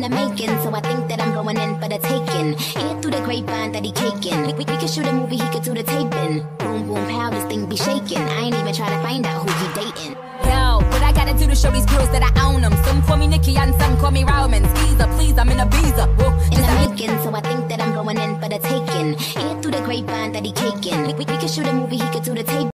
the making, so I think that I'm going in for the taking. Hear through the grapevine that he caking. We could shoot a movie, he could do the taping. Boom, boom, pow, this thing be shaking. I ain't even try to find out who he dating. Yo, what I gotta do to show these girls that I own them? Some call me Nikki and some call me Roman. Skeezer, please, I'm in a visa. Whoa, In the making, so I think that I'm going in for the taking. Hear through the grapevine that he caking. We could shoot a movie, he could do the taping.